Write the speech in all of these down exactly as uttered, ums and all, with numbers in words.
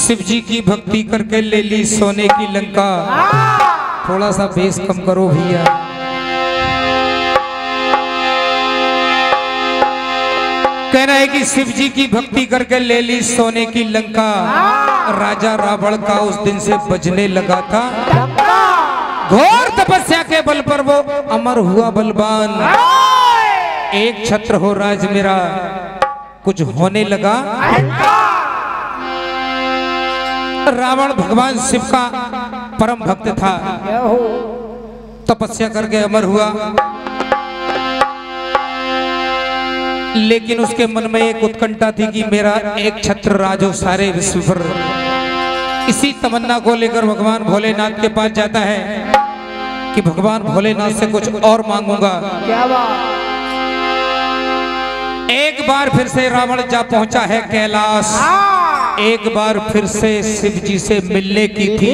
शिव जी की भक्ति करके ले ली सोने की लंका। थोड़ा सा बेस कम करो भैया। कहना है कि शिव जी की भक्ति करके ले ली सोने की लंका। राजा रावण का उस दिन से बजने लगा था घोर तपस्या के बल पर वो अमर हुआ बलवान। एक छत्र हो राज मेरा कुछ होने लगा। रावण भगवान शिव का परम भक्त था, तपस्या करके अमर हुआ, लेकिन उसके मन में एक उत्कंठा थी कि मेरा एक छत्र राज हो सारे विश्व पर। इसी तमन्ना को लेकर भगवान भोलेनाथ के पास जाता है कि भगवान भोलेनाथ से कुछ और मांगूंगा। एक बार फिर से रावण जा पहुंचा है कैलाश। एक बार फिर से शिव जी से मिलने की थी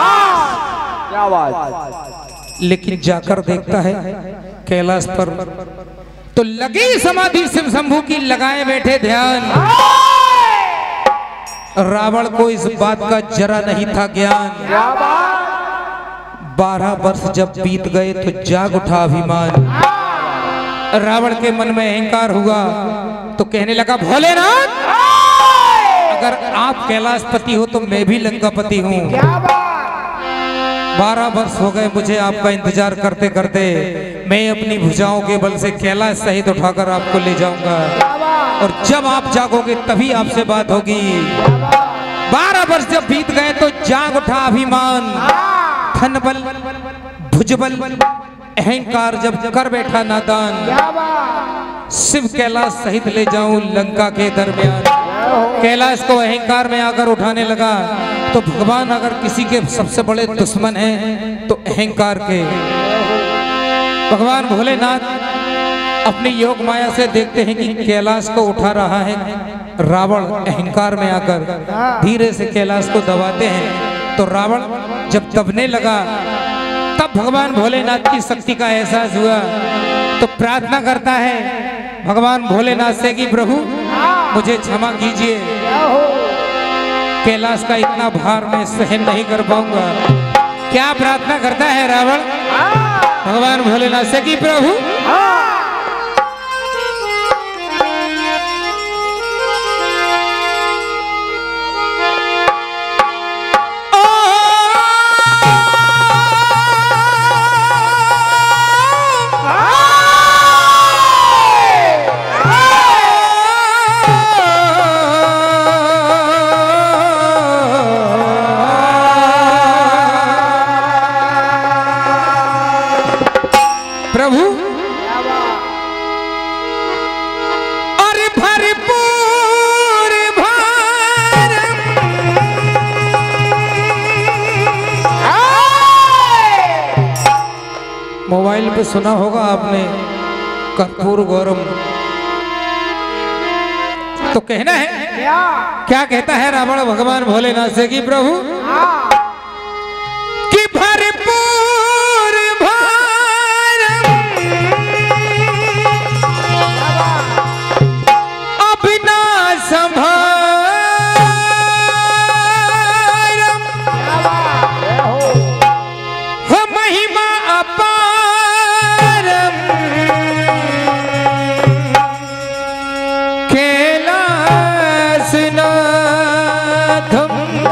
आस, लेकिन जाकर देखता है कैलाश पर तो लगी समाधि शिव शंभू की, लगाए बैठे ध्यान। रावण को इस बात का जरा नहीं था ज्ञान। बारह वर्ष जब बीत गए तो जाग उठा अभिमान। रावण के मन में अहंकार हुआ तो कहने लगा भोलेनाथ, अगर आप कैलाशपति हो तो मैं भी लंकापति हूँ। बारह वर्ष हो गए मुझे आपका इंतजार करते करते। मैं अपनी भुजाओं के बल से कैलाश सहित उठाकर आपको ले जाऊंगा और जब आप जागोगे तभी आपसे बात होगी। बारह वर्ष जब बीत गए तो जाग उठा अभिमान। धन बल भुजबल अहंकार जब कर बैठा नादान। शिव कैलाश सहित ले जाऊं लंका के दरमियान। कैलाश को अहंकार में आकर उठाने लगा तो भगवान अगर किसी के सबसे बड़े दुश्मन हैं तो अहंकार के। भगवान भोलेनाथ अपनी योग माया से देखते हैं कि कैलाश को उठा रहा है रावण। अहंकार में आकर धीरे से कैलाश को दबाते हैं तो रावण जब दबने लगा तब भगवान भोलेनाथ की शक्ति का एहसास हुआ तो प्रार्थना करता है भगवान भोलेनाथ से कि प्रभु मुझे क्षमा कीजिए, कैलाश का इतना भार मैं सहन नहीं कर पाऊंगा। क्या प्रार्थना करता है रावण भगवान भोलेनाथ से कि प्रभु मोबाइल पे सुना होगा आपने कर्पूर गौरम। तो कहना है क्या, क्या कहता है रावण भगवान भोलेनाथ से कि प्रभु कि भरपूर भारम अब ना संभारम हो महिमा अपारम कैलासनाथम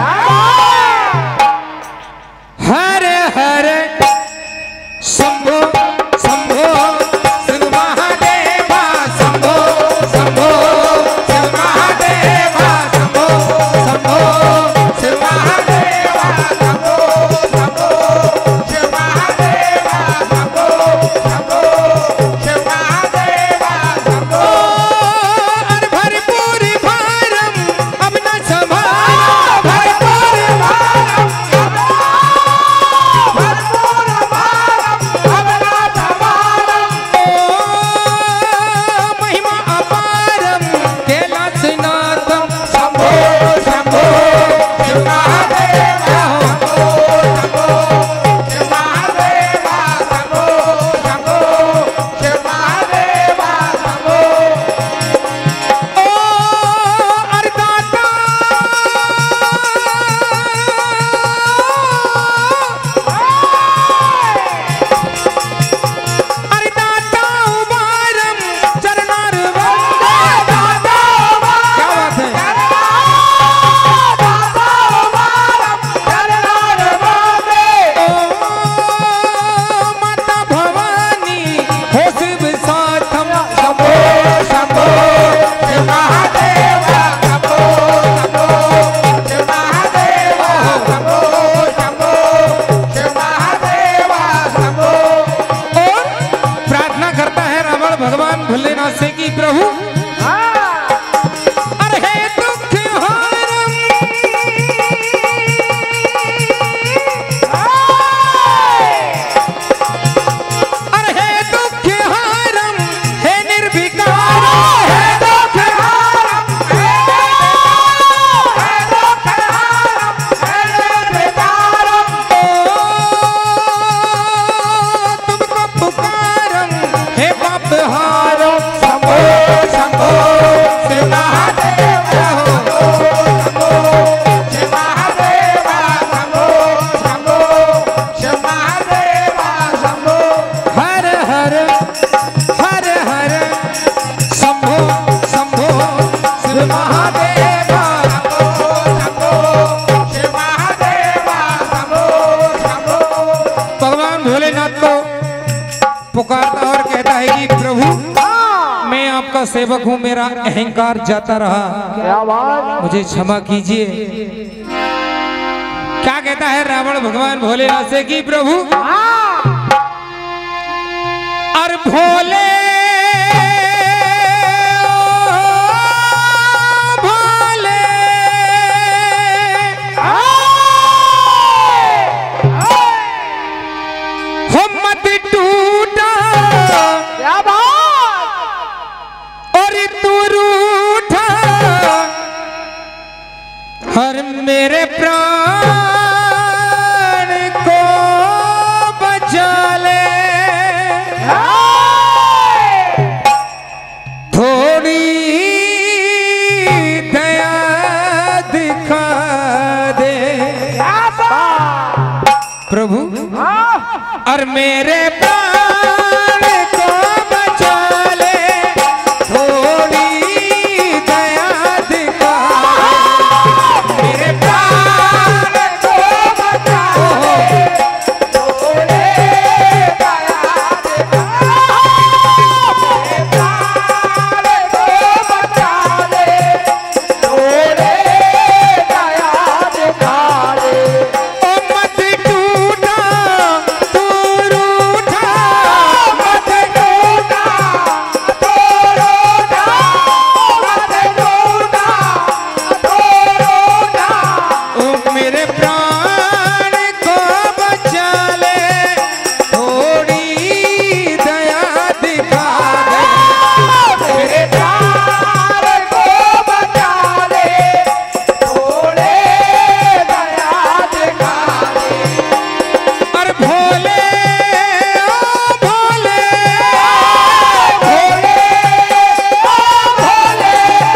हर हर शंभो शंभो शिव महादेवा शंभो शंभो शिव महादेवा शंभो शंभो शिव महादेवा शंभो शंभो शिव महादेवा शंभो शंभो शिव महादेवा शंभो। और भरपूर भारम अब सेवक हूँ, मेरा अहंकार जाता रहा, मुझे क्षमा कीजिए। क्या कहता है रावण भगवान भोलेनाथ से कि प्रभु और भोले भोले हो मत टूटा और तू रूठा, हर मेरे प्राण को बचा ले, थोड़ी दया दिखा दे प्रभु, और मेरे प्राण को बचा ले, थोड़ी दया दिखा दे, मेरे प्राण को बचा ले, थोड़ी दया दिखा दे, मेरे प्राण को बचा ले, थोड़ी दया दिखा दे। ओ मत टूटा तू रूठा, मत टूटा तू रूठा, मत टूटा तू रूठा, ओ मेरे प्राण को बचा ले, थोड़ी दया दिखा दे, मेरे प्राण को बचा ले, थोड़ी दया दिखा दे। और भोले ओ भोले भोले ओ भोले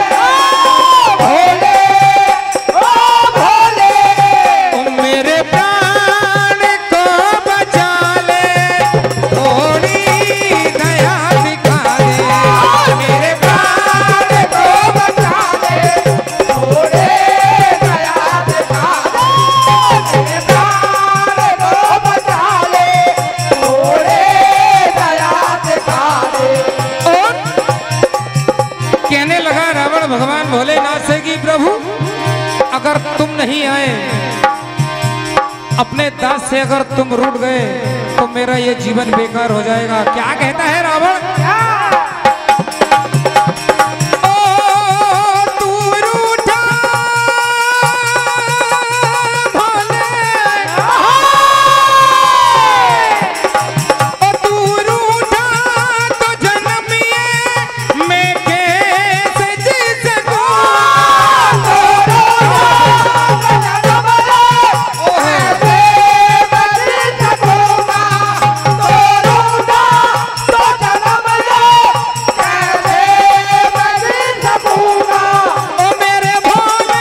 भोले ओ भोले, ओ मेरे प्राण को बचा ले, थोड़ी दया दिखा दे, मेरे प्राण को बचा ले, थोड़ी दया दिखा दे, मेरे प्राण को बचा ले, थोड़ी दया दिखा दे। और कहने लगा रावण भगवान भोलेनाथ से कि प्रभु अगर तुम नहीं आए, अपने दास से अगर तुम रूठ गए तो मेरा ये जीवन बेकार हो जाएगा। क्या कहता है रावण? ओ तू रूठा भोले, ओ तू रूठा तो जन्म ये मैं कैसे जी सकूं, तो ओ मेरे भोले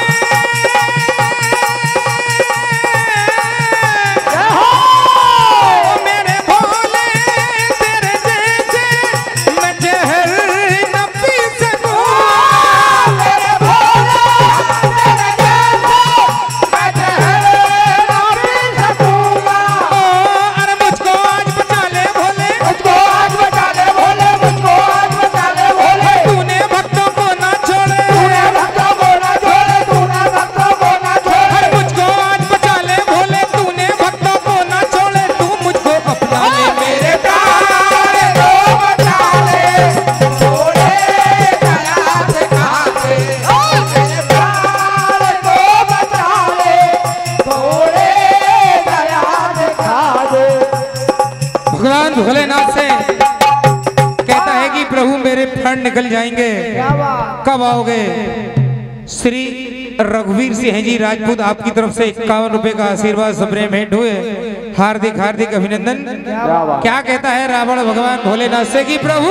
ओ मेरे भोले, तेरे जैसे मैं जहर न पी सकूं, मेरे भोले तेरे जैसे मैं जहर न पी सकूंगा। ओ अरे मुझको आज बचा ले भोले, मुझको आज बचा ले भोले, मुझको आज बचा ले भोले, तूने भक्तों को ना छोड़े, तूने भक्तों को ना छोड़े, तूने भक्तों को ना छोड़े, मुझको आज बचा ले भोले, तूने भक्तों को ना छोड़े, तू मुझको अपना ले, मेरे प्राण को बचा ले, थोड़ी दया दिखा दे, ओ मेरे प्राण को बचा ले, थोड़ी दया दिखा दे। भगवान भोलेनाथ से कहता है कि प्रभु मेरे प्राण निकल जाएंगे, कब आओगे? श्री रघुवीर सिंह जी राजपूत आपकी तरफ से इक्यावन रुपए का आशीर्वाद सबरे भेंट हुए, हार्दिक हार्दिक अभिनंदन। क्या कहता है रावण भगवान भोलेनाथ से कि प्रभु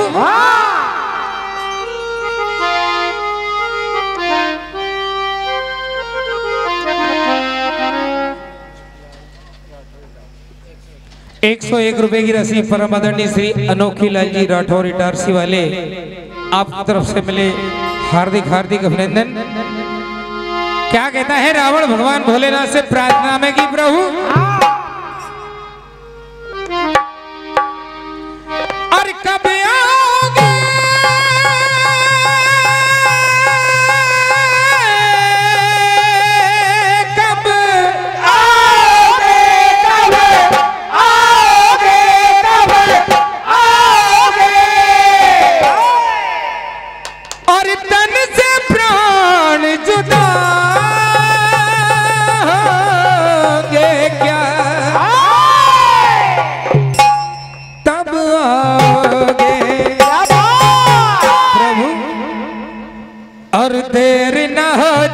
एक सौ एक रुपए की राशि परम आदरणीय श्री अनोखी लाल जी राठौर इटारसी वाले आपकी तरफ से मिले, हार्दिक हार्दिक अभिनंदन। क्या कहता है रावण भगवान भोलेनाथ से प्रार्थना में कि प्रभु और कब आओगे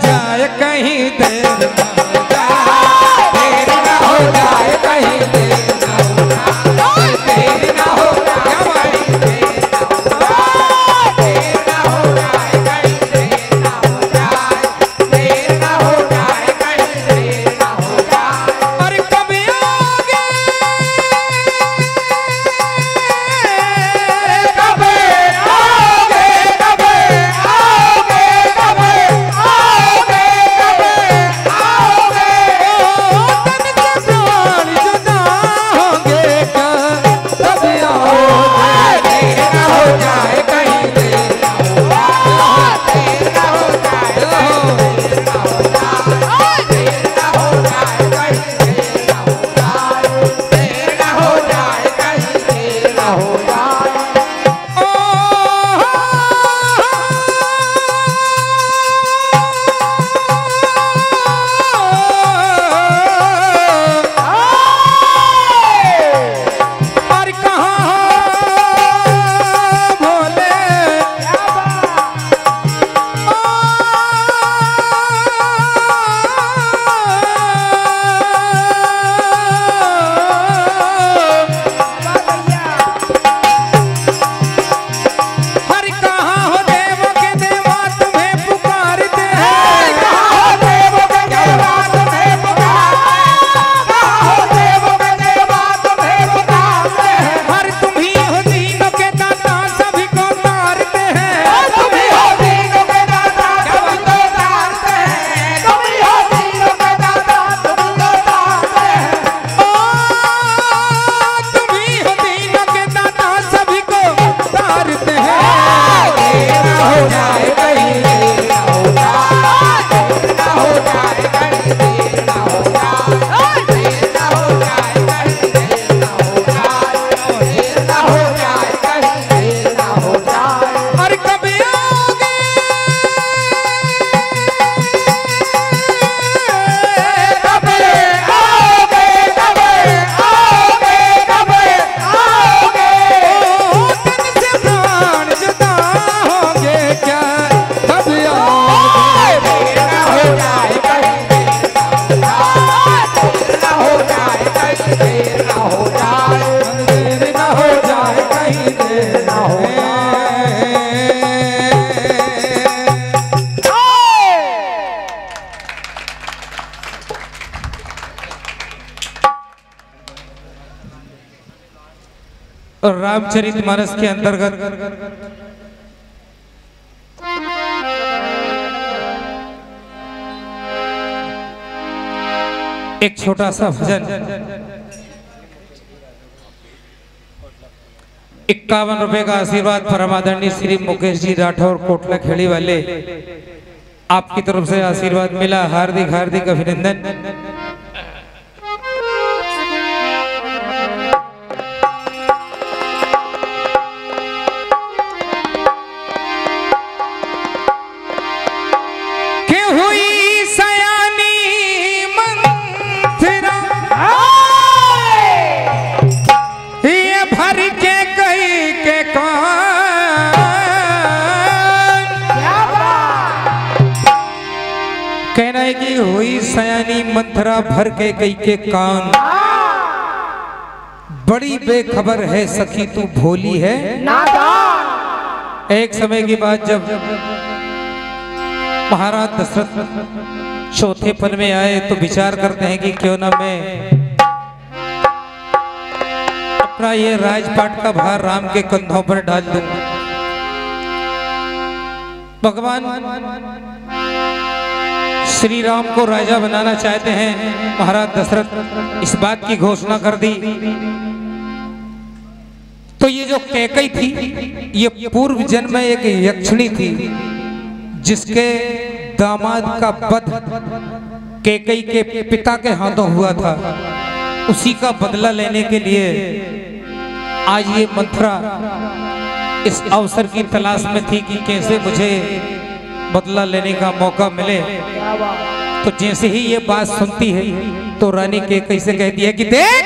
जाए कहीं देर ना हो जाए, देर ना हो जाए कहीं देर ना हो जाए, देर ना हो जाए भाई, देर ना हो जाए कहीं देर ना हो जाए, देर ना हो जाए कहीं देर ना हो जाए। अरे कब आओगे, कब आओगे, कब आओगे, कब आओगे, कब आओगे, ओ तन से प्राण जुदा होंगे क्या, कब आओगे, देर ना हो जाए कहीं देर ना हो जाए, देर ना हो जाए कहीं देर ना हो जाए, देर ना हो जाए कहीं देर ना हो जाए, देर ना हो जाए कहीं देर ना हो जाए। ओ और कहाँ भोले हर कहाँ हो देव के देवा तुम्हें पुकारते हैं, कहाँ हो देव के देवा तुम्हें पुकारते हैं, कहाँ हो देव के देवा तुम्हें पुकारते हैं, हर तुम ही हो दीनों के दाता सभी को तारते हैं, तुम ही हो दीनों के दाता सभी को तारते हैं, तुम ही हो दीनों के दाता सभी को तारते हैं, ओ तुम ही हो दीनों के दाता सभी को तारते हैं। देर ना हो जाए कहीं देर ना हो जाए, देर ना हो जाए कहीं देर ना हो जाए, देर ना हो जाए कहीं देर ना हो जाए, देर ना हो जाए कहीं देर ना हो जाए। और कब आओगे, कब आओगे, कब आओगे, कब आओगे, ओ तन से प्राण जुदा होंगे क्या, कब आओगे, देर ना हो जाए कहीं देर ना हो जाए, देर ना हो जाए कहीं देर ना हो जाए, देर ना हो जाए कहीं देर ना हो जाए। रामचरितमानस के अंतर्गत एक छोटा सा भजन इक्यावन रुपए का आशीर्वाद परमादरणीय श्री मुकेश जी राठौर कोटला खेड़ी वाले आपकी तरफ से आशीर्वाद मिला, हार्दिक हार्दिक अभिनंदन। के हुई सयानी मंथरा ये भर के कही के कान, कहना है कि हुई सयानी मंथरा भर के कई के कान, बड़ी बेखबर है सखी तू भोली है नादान। एक समय की बात जब महाराज दशरथ चौथे पन में आए तो विचार करते हैं कि क्यों ना मैं अपना ये राजपाट का भार राम के कंधों पर डाल दूं। भगवान श्री राम को राजा बनाना चाहते हैं। महाराज दशरथ इस बात की घोषणा कर दी तो ये जो कैकई थी ये पूर्व जन्म में एक यक्षिणी थी जिसके दामाद का वध कैकई के पिता के हाथों हुआ था। उसी का बदला लेने के लिए आज ये मंथरा इस अवसर की तलाश में थी कि कैसे मुझे बदला लेने का मौका मिले। तो जैसे ही ये बात सुनती है तो रानी कैकई से कहती है कि देख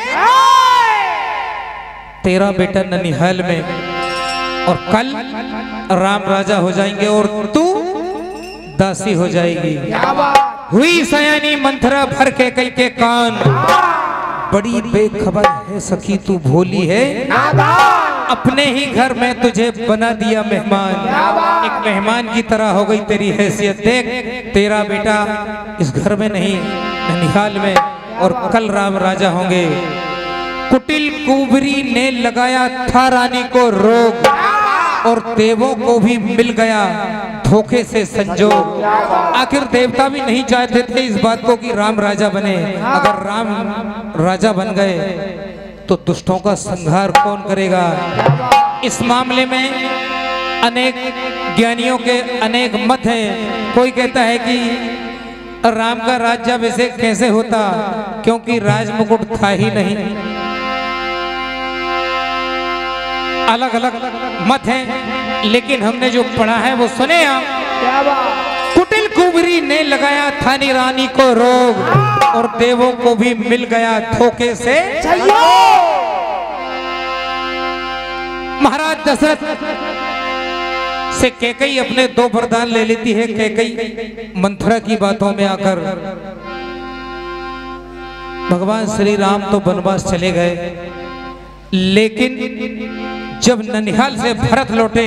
तेरा बेटा ननिहाल में और कल राम राजा हो जाएंगे और तू दासी हो जाएगी। हुई सयानी मंथरा भर के कई के कान, बड़ी बेखबर है सखी तू भोली है, अपने ही घर में तुझे बना दिया मेहमान। एक मेहमान की तरह हो गई तेरी हैसियत। देख तेरा बेटा इस घर में नहीं ननिहाल में, और कल राम राजा होंगे। कुटिल कुबरी ने लगाया था रानी को रोग, और देवों को भी मिल गया धोखे से संजोग। आखिर देवता भी नहीं चाहते थे इस बात को कि राम राजा बने। अगर राम राजा बन गए तो दुष्टों का संहार कौन करेगा। इस मामले में अनेक ज्ञानियों के अनेक मत हैं। कोई कहता है कि राम का राज्याभिषेक कैसे होता, क्योंकि राजमुकुट था ही नहीं। अलग अलग मत हैं, लेकिन हमने जो पढ़ा है वो सुने आप। कुटिल कुबरी ने लगाया था रानी को रोग, और देवों को भी मिल गया धोखे से। महाराज दशरथ से कैकेयी अपने दो वरदान ले लेती है। कैकेयी मंथरा की बातों में आकर भगवान श्री राम तो वनवास चले गए, लेकिन जब ननिहाल से भरत लौटे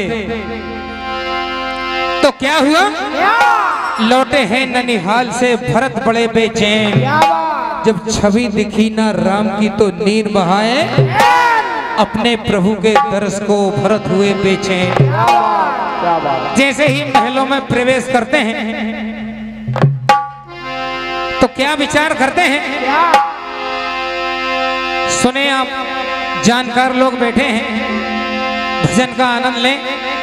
तो क्या हुआ? लौटे हैं ननिहाल से भरत बड़े बेचैन। जब छवि दिखी ना राम की तो नींद बहाए, अपने प्रभु के दर्श को भरत हुए बेचैन। जैसे ही महलों में प्रवेश करते हैं तो क्या विचार करते हैं? सुने आप, जानकार लोग बैठे हैं, भजन का आनंद लें।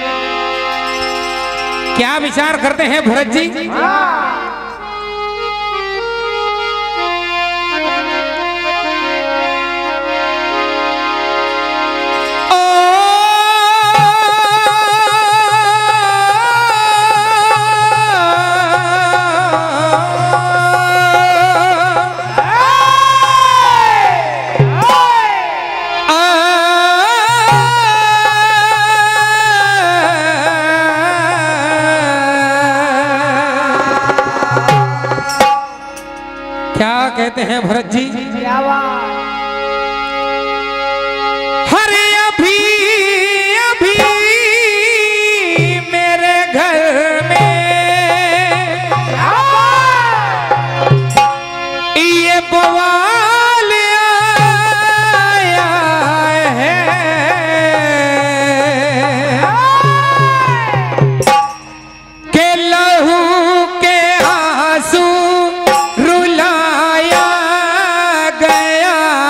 क्या विचार करते हैं भरत जी? कहते हैं भरत जी? हरे अभी अभी मेरे घर में ये बवाल आया है, के लहू के आंसू रुलाया गया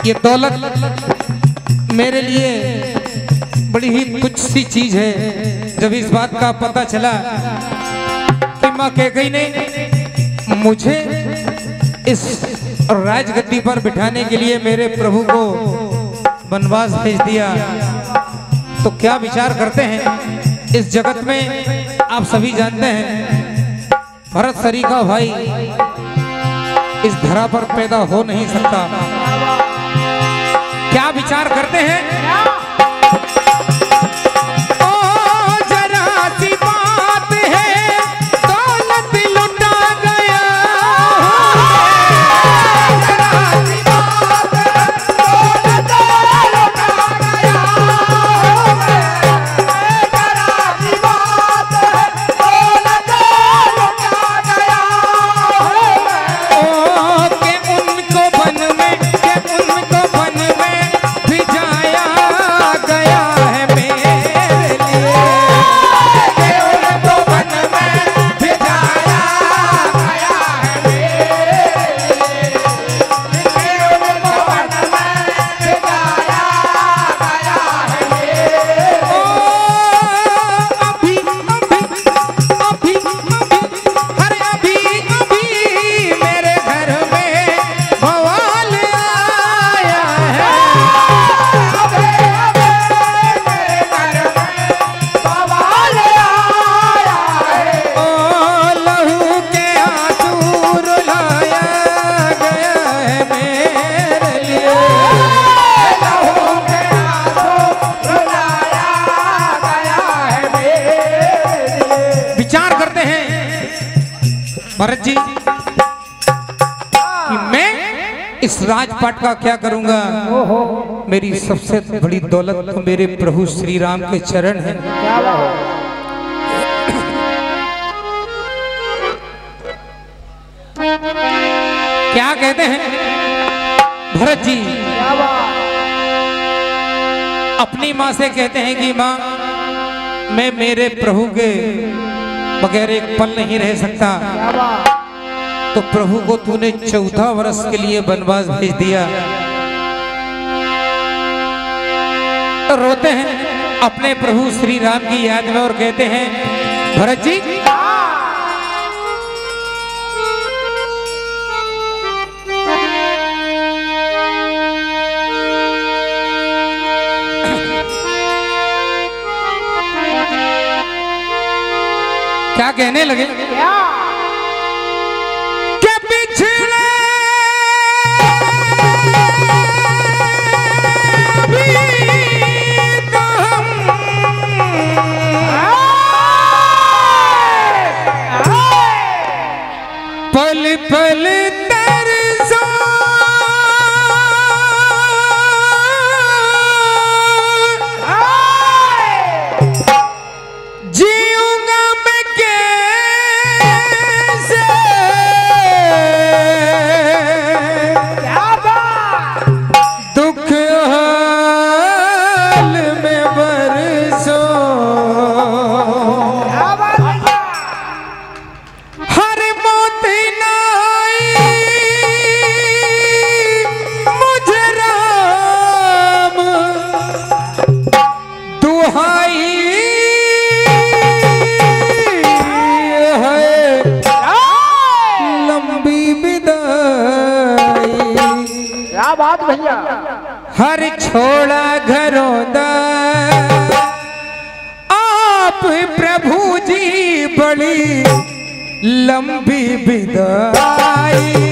ये दौलत मेरे लिए बड़ी ही तुच्छ सी चीज है। जब इस बात का पता चला कि माँ कह गई ने मुझे इस राजगद्दी पर बिठाने के लिए मेरे प्रभु को वनवास भेज दिया, तो क्या विचार करते हैं। इस जगत में आप सभी जानते हैं भरत सरी का भाई इस धरा पर पैदा हो नहीं सकता। क्या विचार करते हैं। भरत जी कि मैं इस राजपाट का क्या करूंगा। मेरी सबसे बड़ी दौलत तो मेरे प्रभु श्री राम के चरण हैं। क्या कहते हैं भरत जी, अपनी माँ से कहते हैं कि माँ मैं मेरे प्रभु के बगैर एक पल नहीं रह सकता। तो प्रभु को तूने चौदह वर्ष के लिए वनवास भेज दिया। तो रोते हैं अपने प्रभु श्री राम की याद में और कहते हैं भरत जी क्या कहने लगे कि पिछले भी तो हम पल पल तरसो हर छोड़ा घरों दा आप प्रभु जी बड़ी लंबी विदाई।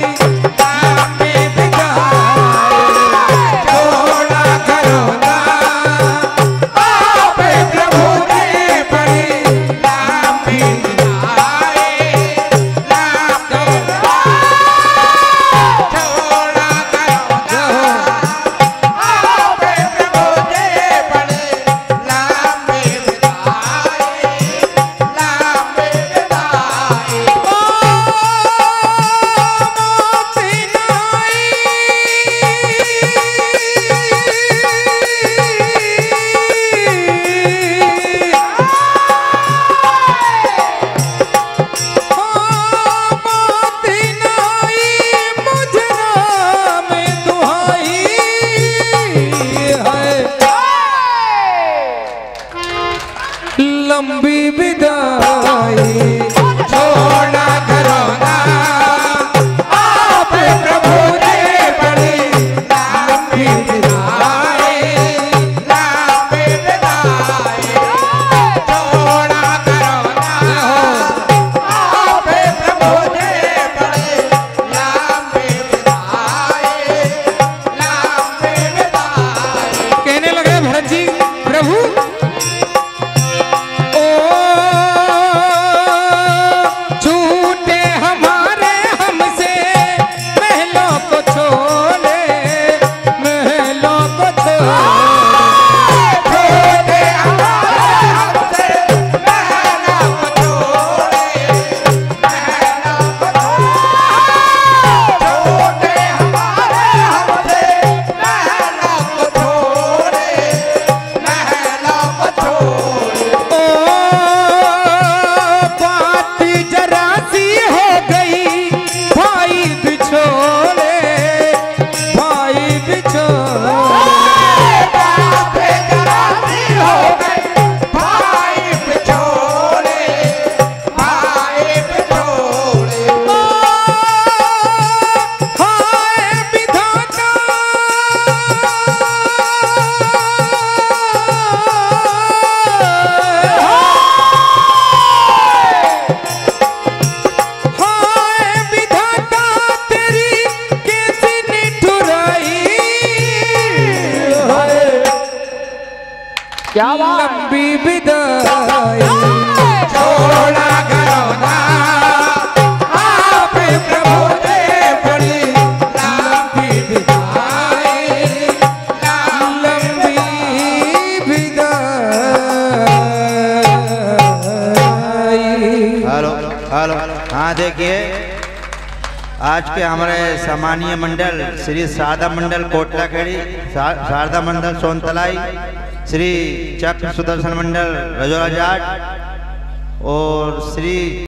क्या बात? लंबी विदाई छोड़ा घरौना आप प्रभु दे बड़ी लंबी विदाई लंबी विदाई। हेलो हेलो हाँ देखिए, आज के हमारे सामान्य मंडल श्री शारदा मंडल कोटलाखेड़ी, शारदा मंडल सोनतलाई, श्री चक्र सुदर्शन मंडल रजोरा जाट और श्री